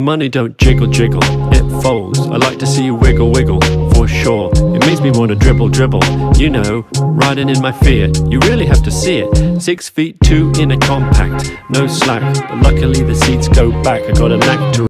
Money don't jiggle jiggle, it folds. I like to see you wiggle wiggle, for sure. It makes me wanna dribble dribble, you know, riding in my Fiat. You really have to see it. 6 feet 2 in a compact, no slack, but luckily the seats go back. I got a knack to